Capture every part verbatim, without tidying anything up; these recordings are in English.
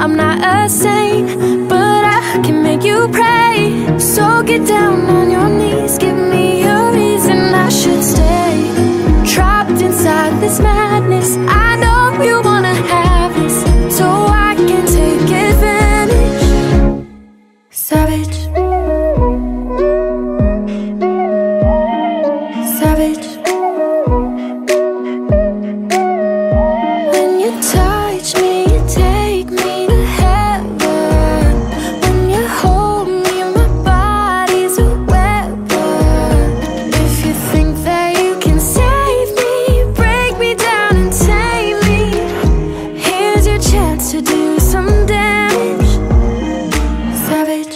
I'm not a saint, but I can make you pray. So get down on your knees, give me a reason I should stay. Trapped inside this madness, I know you wanna have this, so I can take advantage. Savage, savage. When you touch me, you take me to heaven. When you hold me, my body's a weapon. If you think that you can save me, break me down and tame me, here's your chance to do some damage. Savage.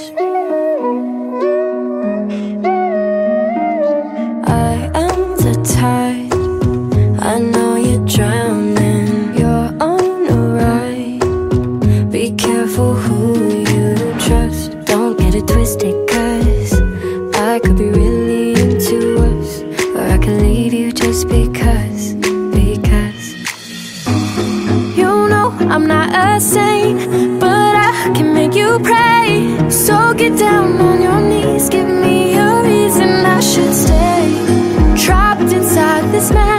I am the tide, I know you're drowning, you're on the ride. Be careful who you trust, don't get it twisted, cause I could be really into us, or I could leave you just because, because you know I'm not a saint, but I can make you pray. So get down on your knees, give me a reason I should stay. Trapped inside this man